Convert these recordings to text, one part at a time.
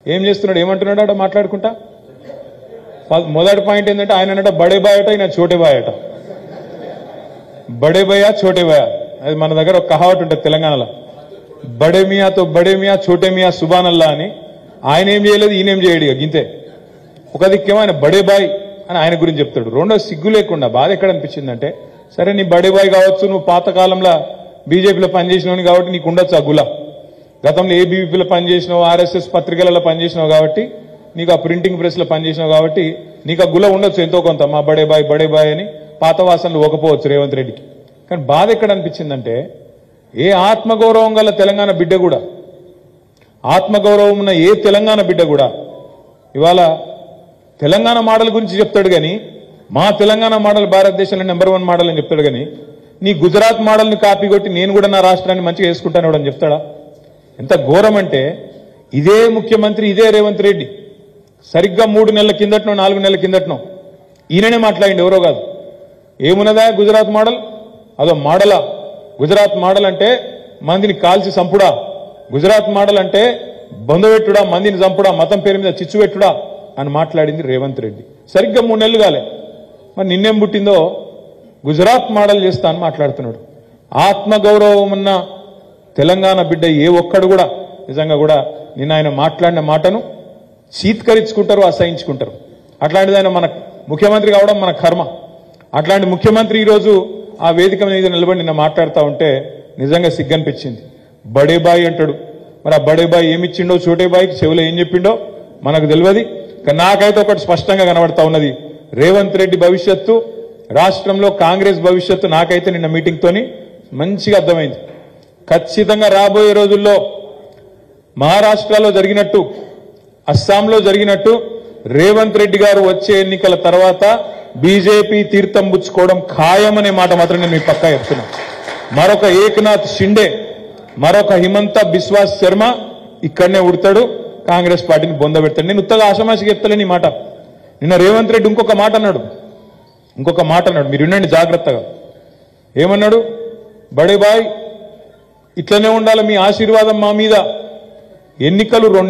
ఏం చేస్తున్నాడు, ఏమంటున్నాడు అట మాట్లాడుకుంటా. మొదటి పాయింట్ ఏంటంటే ఆయన అన్నట బడే బాయ్ అట, ఈయన చోటే బాయ్ అట. బడే భయ్యా చోటే భయ్యా, అది మన దగ్గర ఒక కహావట్ ఉంటుంది తెలంగాణలో. బడే మియాతో బడే మియా చోటే మియా సుబాన్ అల్లా అని. ఆయన ఏం చేయలేదు, ఈయనేం చేయడు. ఇక గింతే. ఒక దిక్కేమో ఆయన బడే బాయ్ అని ఆయన గురించి చెప్తాడు. రెండో సిగ్గు లేకుండా బాధ ఎక్కడ అనిపించిందంటే, సరే నీ బడే బాయ్ కావచ్చు, నువ్వు పాతకాలంలో బీజేపీలో పనిచేసినవని కాబట్టి నీకు ఉండొచ్చు ఆ గుల. గతంలో ఏబీవీపీలో పనిచేసినావు, ఆర్ఎస్ఎస్ పత్రికలలో పనిచేసినావు కాబట్టి, నీకు ఆ ప్రింటింగ్ ప్రెస్ లో పనిచేసినావు కాబట్టి నీకు ఆ గుల ఉండొచ్చు ఎంతో కొంత. మా బడే బాయ్ అని పాత వాసనలు ఒకపోవచ్చు రేవంత్ రెడ్డికి. కానీ బాధ ఎక్కడ అనిపించిందంటే, ఏ ఆత్మగౌరవం గల తెలంగాణ బిడ్డ కూడా, ఆత్మగౌరవం ఉన్న ఏ తెలంగాణ బిడ్డ కూడా ఇవాళ తెలంగాణ మోడల్ గురించి చెప్తాడు కానీ, మా తెలంగాణ మోడల్ భారతదేశంలో నెంబర్ 1 మోడల్ అని చెప్తాడు కానీ, నీ గుజరాత్ మోడల్ని కాపీ కొట్టి నేను కూడా నా రాష్ట్రాన్ని మంచిగా వేసుకుంటాను అని చెప్తాడా? ఎంత ఘోరం అంటే, ఇదే ముఖ్యమంత్రి, ఇదే రేవంత్ రెడ్డి సరిగ్గా 3 నెలల కిందటనో 4 నెలల కిందటనో ఈయననే మాట్లాడింది, ఎవరో కాదు. ఏమున్నదా గుజరాత్ మోడల్? అదో మోడలా? గుజరాత్ మోడల్ అంటే మందిని కాల్చి చంపుడా? గుజరాత్ మోడల్ అంటే బొందబెట్టుడా, మందిని చంపుడా, మతం పేరు మీద చిచ్చు పెట్టుడా అని మాట్లాడింది రేవంత్ రెడ్డి. సరిగ్గా 3 నెలలు కాలే, మరి నిన్నేం పుట్టిందో గుజరాత్ మోడల్ చేస్తా అని మాట్లాడుతున్నాడు. ఆత్మగౌరవం ఉన్న తెలంగాణ బిడ్డ ఏ ఒక్కడు కూడా నిజంగా కూడా నిన్న ఆయన మాట్లాడిన మాటను చీత్కరించుకుంటారు, అసహించుకుంటారు. అట్లాంటిది ఆయన మన ముఖ్యమంత్రి కావడం మన కర్మ. అట్లాంటి ముఖ్యమంత్రి ఈరోజు ఆ వేదిక మీద నిలబడి నిన్న మాట్లాడుతూ ఉంటే నిజంగా సిగ్గనిపించింది. బడే బాయ్ అంటాడు. మరి ఆ బడే బాయ్ ఏమిచ్చిండో చోటే బాయ్కి చెవిలో ఏం చెప్పిండో మనకు తెలియదు. కానీ నాకైతే ఒకటి స్పష్టంగా కనబడతా ఉన్నది, రేవంత్ రెడ్డి భవిష్యత్తు, రాష్ట్రంలో కాంగ్రెస్ భవిష్యత్తు నాకైతే నిన్న మీటింగ్ తోని మంచిగా అర్థమైంది. ఖచ్చితంగా రాబోయే రోజుల్లో మహారాష్ట్రలో జరిగినట్టు, అస్సాంలో జరిగినట్టు రేవంత్ రెడ్డి గారు వచ్చే ఎన్నికల తర్వాత బీజేపీ తీర్థం పుచ్చుకోవడం ఖాయమనే మాట మాత్రం నేను మీ పక్కా చెప్తున్నా. మరొక ఏకనాథ్ షిండే, మరొక హిమంత బిశ్వాస్ శర్మ ఇక్కడనే ఉడతాడు, కాంగ్రెస్ పార్టీని బొందబెడతాడు. నేను ఉత్తగా ఆషామాషిగా చెప్తలేని ఈ మాట. నిన్న రేవంత్ రెడ్డి ఇంకొక మాట అన్నాడు, మీరు వినండి జాగ్రత్తగా. ఏమన్నాడు? బడే బాయ్ ఇట్లనే ఉండాలి, మీ ఆశీర్వాదం మా మీద. ఎన్నికలు 2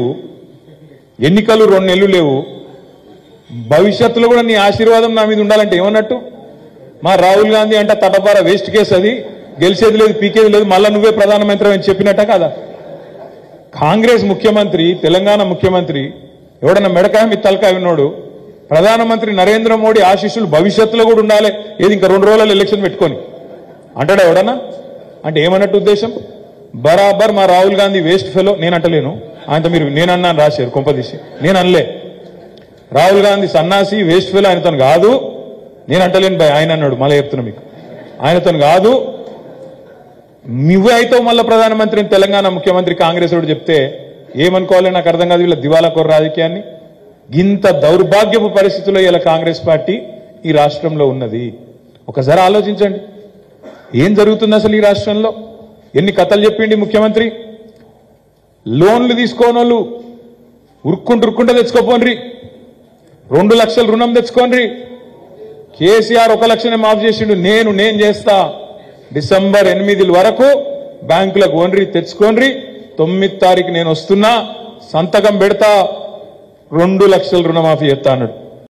నెలలు లేవు, భవిష్యత్తులో కూడా నీ ఆశీర్వాదం నా మీద ఉండాలంటే ఏమన్నట్టు? మా రాహుల్ గాంధీ అంటే తటపార వేస్ట్ కేసు, అది గెలిచేది లేదు, పీకేది లేదు, మళ్ళా నువ్వే ప్రధానమంత్రి అని చెప్పినట్ట కదా. కాంగ్రెస్ ముఖ్యమంత్రి, తెలంగాణ ముఖ్యమంత్రి ఎవడన్నా మెడకాయ మీ తలకాయ ఉన్నాడు, ప్రధానమంత్రి నరేంద్ర మోడీ ఆశీస్సులు భవిష్యత్తులో కూడా ఉండాలి, ఏది ఇంకా 2 రోజులలో ఎలక్షన్ పెట్టుకొని అంటాడా ఎవడన్నా? అంటే ఏమన్నట్టు ఉద్దేశం? బరాబర్ మా రాహుల్ గాంధీ వేస్ట్ ఫెలో. నేను అంటలేను, ఆయనతో మీరు నేనన్నాను రాశారు కొంపదీసి, నేను అనలే. రాహుల్ గాంధీ సన్నాసి వేస్ట్ ఫెలో, ఆయనతో కాదు. నేను అంటలేను భయ్, ఆయన అన్నాడు. మళ్ళీ చెప్తున్నా మీకు, ఆయనతో కాదు. నువ్వే అయితే మళ్ళీ ప్రధానమంత్రి తెలంగాణ ముఖ్యమంత్రి కాంగ్రెస్ వాడు చెప్తే ఏమనుకోవాలి నాకు అర్థం కాదు. వీళ్ళ దివాలా కోర రాజకీయాన్ని, ఇంత దౌర్భాగ్యపు పరిస్థితుల్లో ఇలా కాంగ్రెస్ పార్టీ ఈ రాష్ట్రంలో ఉన్నది. ఒకసారి ఆలోచించండి, ఏం జరుగుతుంది అసలు ఈ రాష్ట్రంలో? ఎన్ని కథలు చెప్పిండి ముఖ్యమంత్రి. లోన్లు తీసుకోనోళ్ళు ఉరుక్కుంటూ తెచ్చుకోపోండ్రి, 2 లక్షల రుణం తెచ్చుకోండి. కేసీఆర్ 1 లక్షనే మాఫ్ చేసిండు. నేను చేస్తా, డిసెంబర్ 8 వరకు బ్యాంకులకు ఓన్రి తెచ్చుకోండి, 9 తారీఖు నేను వస్తున్నా, సంతకం పెడతా, 2 లక్షల రుణమాఫీ చేస్తా అన్నాడు.